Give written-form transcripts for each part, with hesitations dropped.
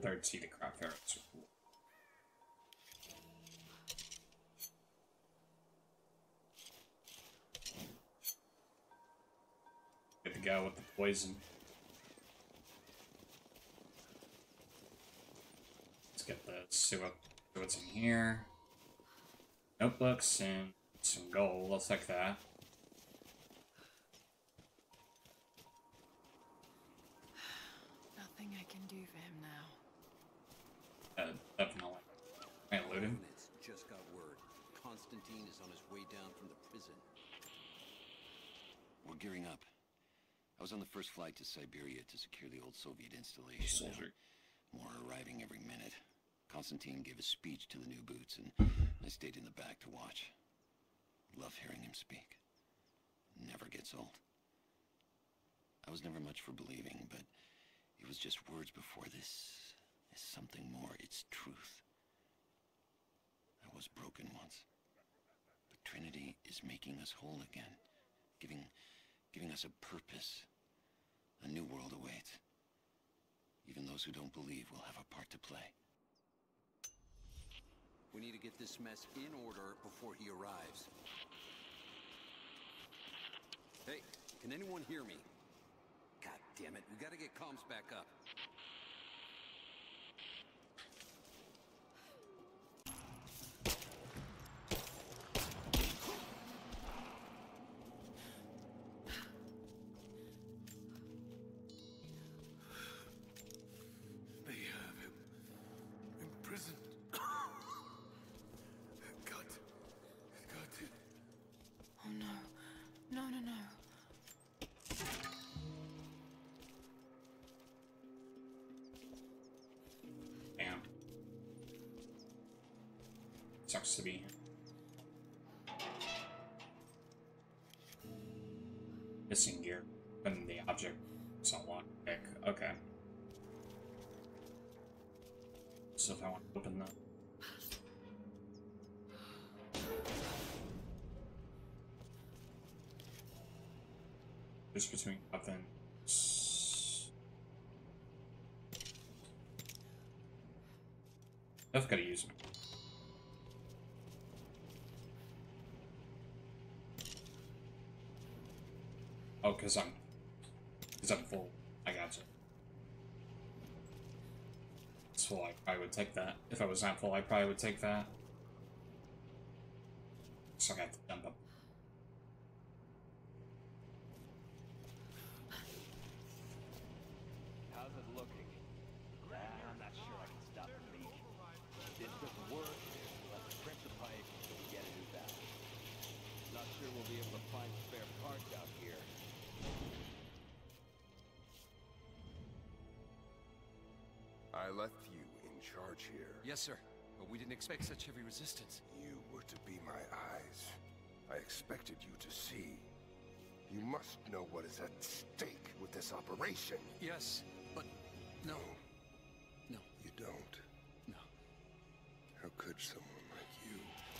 Third sea to craft arrows are cool. Good to go with the poison. Let's get the see what's in here. Notebooks and some gold. I'll take that. Nothing I can do for him now. Definitely. Can I loot him? Just got word. Constantine is on his way down from the prison. We're gearing up. I was on the first flight to Siberia to secure the old Soviet installation. More arriving every minute. Constantine gave a speech to the new boots, and I stayed in the back to watch. Love hearing him speak. Never gets old. I was never much for believing, but it was just words before. This is something more. It's truth. I was broken once. But Trinity is making us whole again. Giving us a purpose. A new world awaits. Even those who don't believe will have a part to play. We need to get this mess in order before he arrives. Hey, can anyone hear me? God damn it, we gotta get comms back up. They have him imprisoned. Got it. Oh no. No, no, no. Damn. Sucks to be missing gear. And the object is on lock pick. Okay. So if I want to open the just between weapons. I've got to use them. Oh, because I'm full. I gotcha. It's full, I probably would take that. If I was not full, I probably would take that. So I got to jump up. How's it looking? I'm not sure I can stop the leak. This doesn't work. We'll have to crimp the pipe until we get a new valve. Not sure we'll be able to find spare parts out here. I left you in charge here. Yes, sir. But we didn't expect such heavy resistance. You were to be my eyes. I expected you to see. You must know what is at stake with this operation. Yes, but no. No. You don't. No. How could someone like you?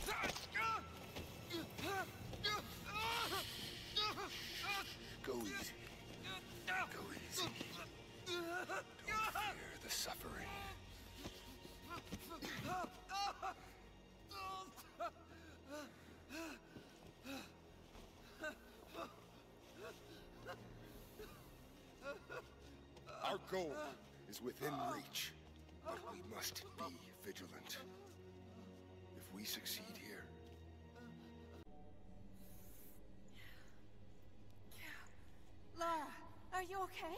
Go easy. Go easy. Don't fear the suffering. Our goal is within reach, but we must be vigilant. If we succeed here, Lara, are you okay?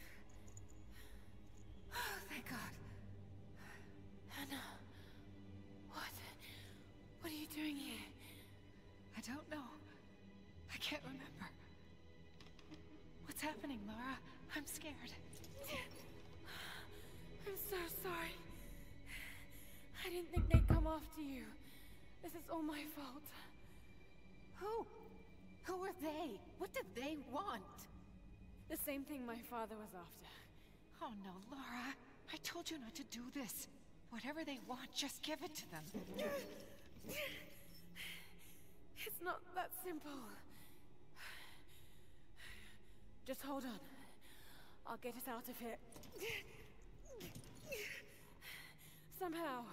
Oh, thank God. Anna, what are you doing here? I don't know. I can't remember. What's happening, Lara? I'm scared. I'm so sorry. I didn't think they'd come after you. This is all my fault. Who? Who are they? What did they want? The same thing my father was after. Oh no, Lara. I told you not to do this. Whatever they want, just give it to them. It's not that simple. Just hold on. I'll get us out of here. somehow.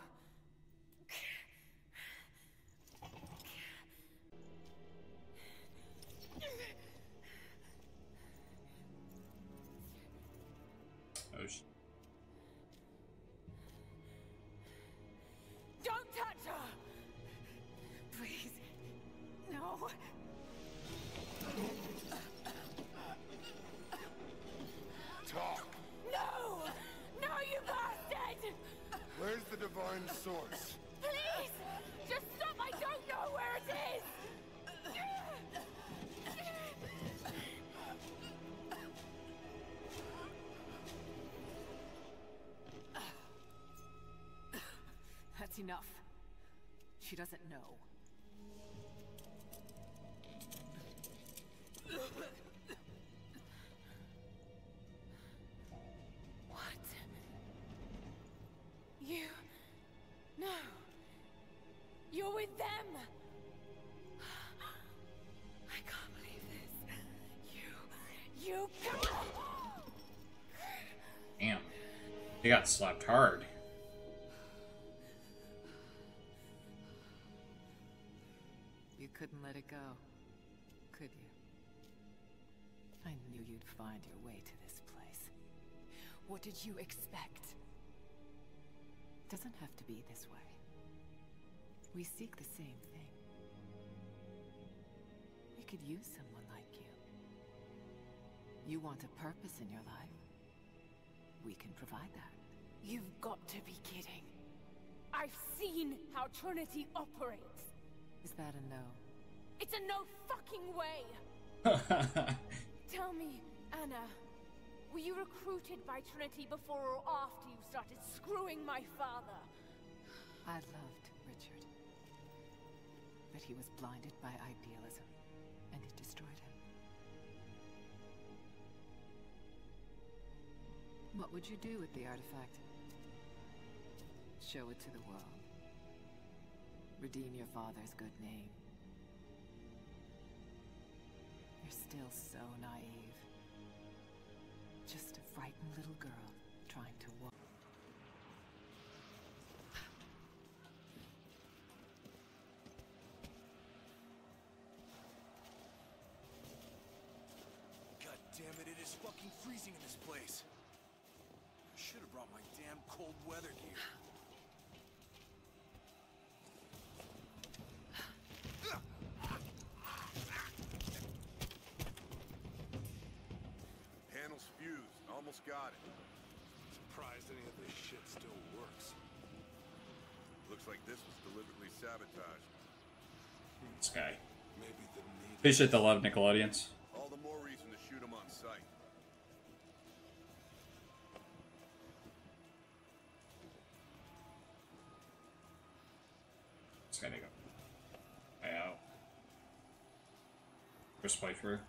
Oh, sh Don't touch her! Please. No. Talk! No! No, you bastard! Where's the divine source? Please! Just stop! I don't know where it is! That's enough. She doesn't know. What? You... No. You're with them! I can't believe this. You... damn. They got slapped hard. You couldn't let it go, could you? I knew you'd find your way to this place. What did you expect? Doesn't have to be this way. We seek the same thing. We could use someone like you. You want a purpose in your life? We can provide that. You've got to be kidding. I've seen how Trinity operates. Is that a no? It's a no fucking way! Tell me, Anna, were you recruited by Trinity before or after you started screwing my father? I loved Richard. But he was blinded by idealism, and it destroyed him. What would you do with the artifact? Show it to the world. Redeem your father's good name. You're still so naive. Just a frightened little girl trying to walk. God damn it, it is fucking freezing in this place. I should have brought my damn cold weather gear. Panel's fused. Almost got it. Surprised any of this shit still works. Looks like this was deliberately sabotaged. This guy. Maybe the need... Appreciate the love, Nickelodeons. All the more reason to shoot him on sight. This guy to go. Way out. First playthrough.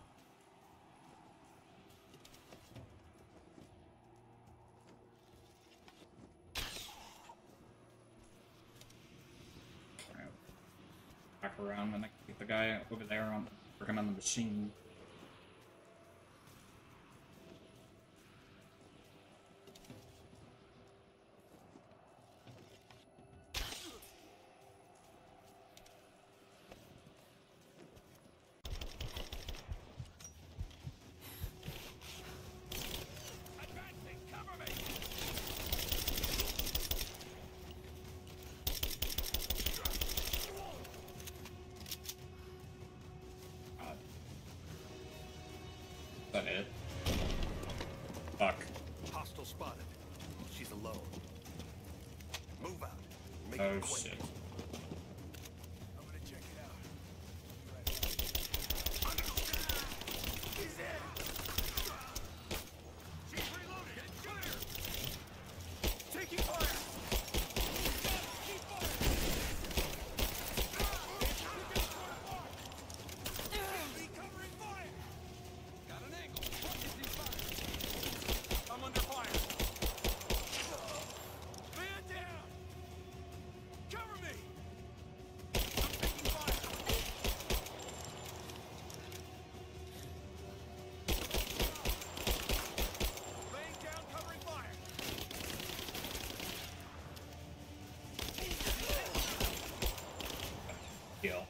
Back around and I can get the guy over there on working on the machine. Is that it? Fuck. Hostile spotted. She's alone. Move out. Make Oh it quick. shit. I'm gonna check it out. He's in! She's reloading! Get her! Taking fire! Keep fire! Recovering fire! Got an angle. I'm under fire. Man down! Cover me! I'm taking fire. Heal.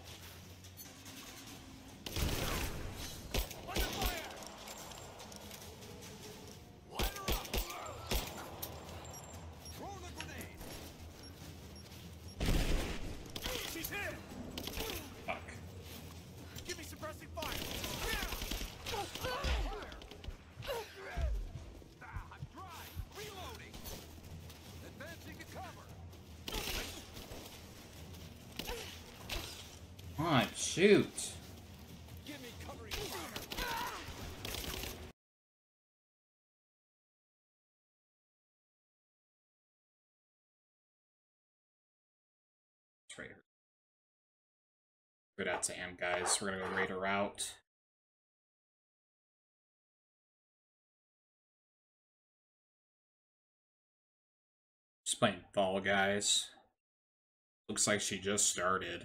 Fuck. Give me suppressing fire. I'm dry. Reloading. Advancing to cover. Come on, shoot. Give me covering fire. Traitor. Good out to Am, guys. We're gonna go raid her out. Just playing Fall Guys. Looks like she just started.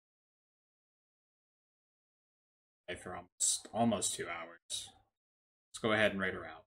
For almost 2 hours. Let's go ahead and raid her out.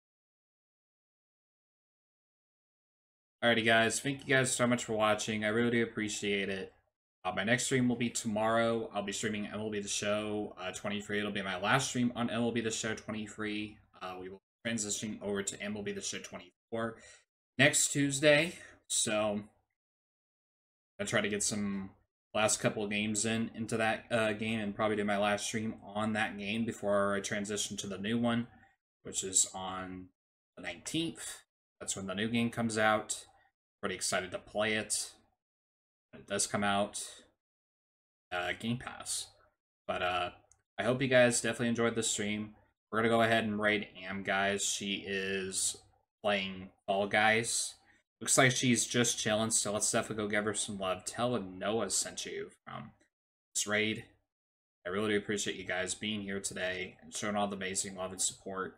Alrighty, guys. Thank you guys so much for watching. I really do appreciate it. My next stream will be tomorrow. I'll be streaming MLB The Show 23. It'll be my last stream on MLB The Show 23. We will be transitioning over to MLB The Show 24 next Tuesday. So I'll try to get some last couple of games into that game and probably do my last stream on that game before I transition to the new one, which is on the 19th. That's when the new game comes out. Pretty excited to play it. It does come out Game Pass. But I hope you guys definitely enjoyed the stream. We're going to go ahead and raid Am, guys. She is playing Fall Guys. Looks like she's just chilling, so let's definitely go give her some love. Tell her Noah sent you from this raid. I really do appreciate you guys being here today and showing all the amazing love and support.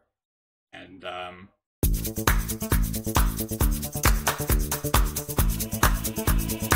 And